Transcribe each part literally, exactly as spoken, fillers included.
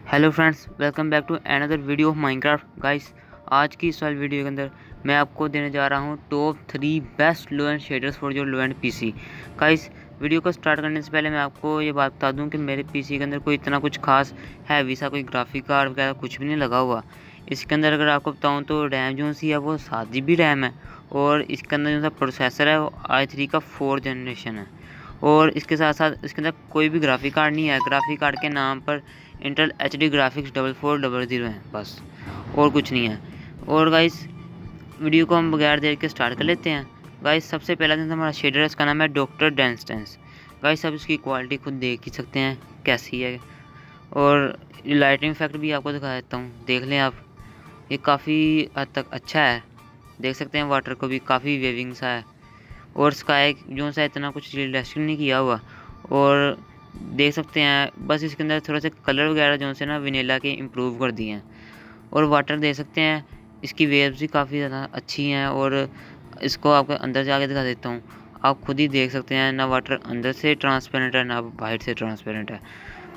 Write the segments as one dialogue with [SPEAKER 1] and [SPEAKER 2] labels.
[SPEAKER 1] Hello friends, welcome back to another video of Minecraft guys. आज की इस वाली वीडियो के अंदर मैं आपको देने जा रहा हूँ top three best low end shaders for your low end PC. Guys, video को स्टार्ट करने से पहले मैं आपको ये बात बता दूँ कि मेरे पीसी के अंदर कोई इतना कुछ खास हैवी सा कोई ग्राफिक कार्ड वगैरह कुछ भी नहीं लगा हुआ। इसके अंदर अगर आपको बताऊँ तो रैम जो सी है वो सात जी बी रैम है और इसके अंदर जो सा प्रोसेसर है वो आई थ्री का फोर जनरेशन है। और इसके साथ साथ इसके अंदर कोई भी ग्राफिक कार्ड नहीं है। ग्राफिक कार्ड के नाम पर Intel H D graphics double four double zero है बस, और कुछ नहीं है। और गाइस, वीडियो को हम बगैर देर के स्टार्ट कर लेते हैं। गाइस, सबसे पहला दिन हमारा शेडर है, इसका नाम है डॉक्टर डेंस्टेंस। गाइस, अब इसकी क्वालिटी खुद देख ही सकते हैं कैसी है, और लाइटिंग इफेक्ट भी आपको दिखा देता हूँ, देख लें आप। ये काफ़ी हद तक अच्छा है, देख सकते हैं वाटर को भी काफ़ी वेविंग सा है। और स्काई जो सा इतना कुछ रियलिस्टिक नहीं किया हुआ, और देख सकते हैं बस इसके अंदर थोड़ा सा कलर वगैरह जो से ना विनीला के इम्प्रूव कर दिए हैं। और वाटर देख सकते हैं, इसकी वेव्स भी काफ़ी ज़्यादा अच्छी हैं। और इसको आपको अंदर जाके दिखा देता हूँ, आप खुद ही देख सकते हैं ना वाटर अंदर से ट्रांसपेरेंट है ना बाहर से ट्रांसपेरेंट है।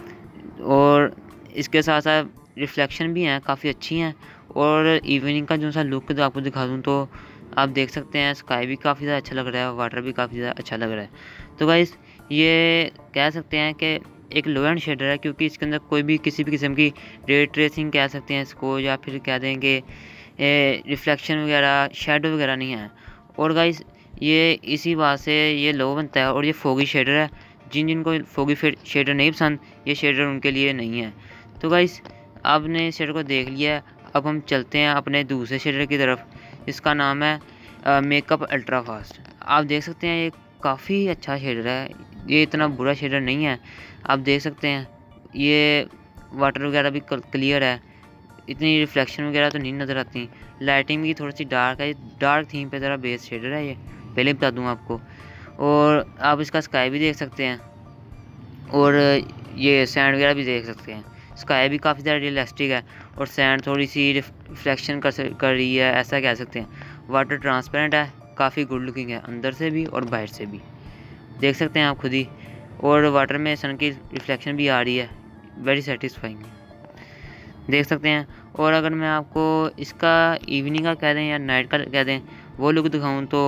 [SPEAKER 1] और इसके साथ साथ रिफ्लेक्शन भी हैं, काफ़ी अच्छी हैं। और इवनिंग का जो सा लुक आपको दिखा दूँ तो आप देख सकते हैं स्काई भी काफ़ी ज़्यादा अच्छा लग रहा है, वाटर भी काफ़ी ज़्यादा अच्छा लग रहा है। तो गाइस, ये कह सकते हैं कि एक लो एंड शेडर है, क्योंकि इसके अंदर कोई भी किसी भी किस्म की रे ट्रेसिंग कह सकते हैं इसको, या फिर कह देंगे रिफ्लेक्शन वगैरह शेडो वगैरह नहीं है। और गाइस, ये इसी बात से ये लो बनता है। और ये फोगी शेडर है, जिन जिनको फोगी शेडर नहीं पसंद, ये शेडर उनके लिए नहीं है। तो गाइस, आपने शेडर को देख लिया है, अब हम चलते हैं अपने दूसरे शेडर की तरफ। इसका नाम है मेकअप अल्ट्रा फास्ट। आप देख सकते हैं ये काफ़ी अच्छा शेडर है, ये इतना बुरा शेडर नहीं है। आप देख सकते हैं ये वाटर वगैरह भी क्लियर है, इतनी रिफ्लेक्शन वगैरह तो नहीं नज़र आती। लाइटिंग भी थोड़ी सी डार्क है, डार्क थीम पे ज़रा बेस शेडर है ये, पहले बता दूँ आपको। और आप इसका स्काई भी देख सकते हैं, और ये सैंड वगैरह भी देख सकते हैं। स्काई भी काफ़ी ज़्यादा रियलिस्टिक है, और सैंड थोड़ी सी रिफ्लेक्शन कर कर रही है, ऐसा कह सकते हैं। वाटर ट्रांसपेरेंट है, काफ़ी गुड लुकिंग है, अंदर से भी और बाहर से भी, देख सकते हैं आप खुद ही। और वाटर में सन की रिफ्लेक्शन भी आ रही है, वेरी सेटिस्फाइंग, देख सकते हैं। और अगर मैं आपको इसका इवनिंग का कह दें या नाइट का कह दें वो लुक दिखाऊँ तो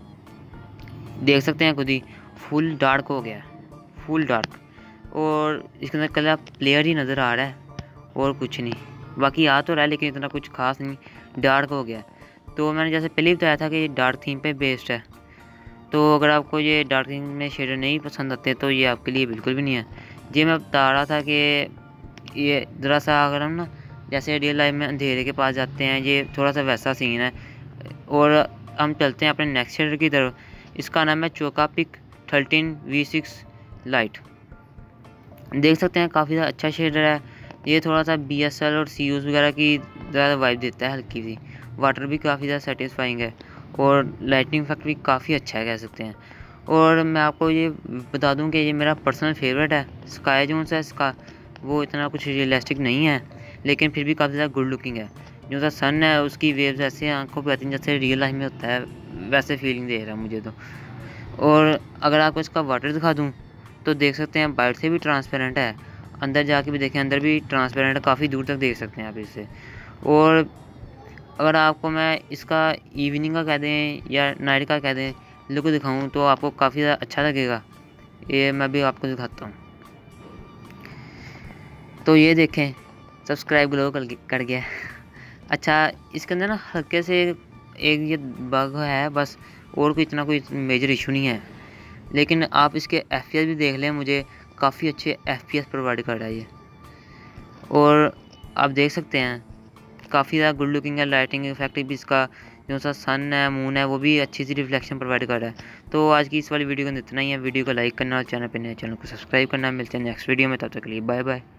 [SPEAKER 1] देख सकते हैं खुद ही, फुल डार्क हो गया है, फुल डार्क। और इसके अंदर कलर प्लेयर ही नज़र आ रहा है, और कुछ नहीं। बाकी आ तो रहा है लेकिन इतना कुछ खास नहीं, डार्क हो गया। तो मैंने जैसे पहले बताया था कि ये डार्क थीम पे बेस्ड है। तो अगर आपको ये डार्क थीम में शेडर नहीं पसंद आते तो ये आपके लिए बिल्कुल भी नहीं है। जी, मैं बता रहा था कि ये ज़रा सा अगर हम ना जैसे रियल लाइफ में अंधेरे के पास जाते हैं, ये थोड़ा सा वैसा सीन है। और हम चलते हैं अपने नेक्स्ट शेडर की तरफ। इसका नाम है Chocapic thirteen V six lite. देख सकते हैं काफ़ी ज़्यादा अच्छा शेडर है। ये थोड़ा सा बी एस एल और सी यूज़ वगैरह की ज़्यादा वाइब देता है, हल्की सी। वाटर भी काफ़ी ज़्यादा सेटिस्फाइंग है, और लाइटिंग इफेक्ट भी काफ़ी अच्छा है, कह सकते हैं। और मैं आपको ये बता दूं कि ये मेरा पर्सनल फेवरेट है। स्काई जो है इसका वो इतना कुछ रियलिस्टिक नहीं है, लेकिन फिर भी काफ़ी ज़्यादा गुड लुकिंग है। जो सा सन है उसकी वेव्स ऐसे आंखों पर आती हैं जैसे रियल लाइफ में होता है, वैसे फीलिंग दे रहा है मुझे तो। और अगर आपको इसका वाटर दिखा दूँ तो देख सकते हैं बाहर से भी ट्रांसपेरेंट है, अंदर जाके भी देखें अंदर भी ट्रांसपेरेंट है, काफ़ी दूर तक देख सकते हैं आप इससे। और अगर आपको मैं इसका इवनिंग का कह दें या नाइट का कह दें लुक दिखाऊं तो आपको काफ़ी ज़्यादा अच्छा लगेगा। ये मैं भी आपको दिखाता हूं। तो ये देखें, सब्सक्राइब ग्लो कर कर गया। अच्छा, इसके अंदर ना हल्के से एक ये बग है बस, और कोई इतना कोई मेजर इशू नहीं है। लेकिन आप इसके एफ पी एस भी देख लें, मुझे काफ़ी अच्छे एफ पी एस प्रोवाइड कर रहा है ये। और आप देख सकते हैं काफ़ी ज़्यादा गुड लुकिंग है। लाइटिंग इफेक्ट भी इसका जो सा सन है मून है वो भी अच्छी सी रिफ्लेक्शन प्रोवाइड कर रहा है। तो आज की इस वाली वीडियो को इतना ही है। वीडियो को लाइक करना और चैनल पर नए चैनल को सब्सक्राइब करना। मिलते हैं नेक्स्ट वीडियो में, तब तक के लिए बाय बाय।